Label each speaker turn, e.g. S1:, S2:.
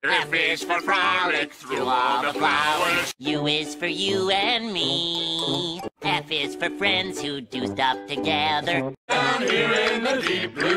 S1: F is for frolic through all the flowers.
S2: U is for you and me. F is for friends who do stuff together.
S1: Down here in the deep blue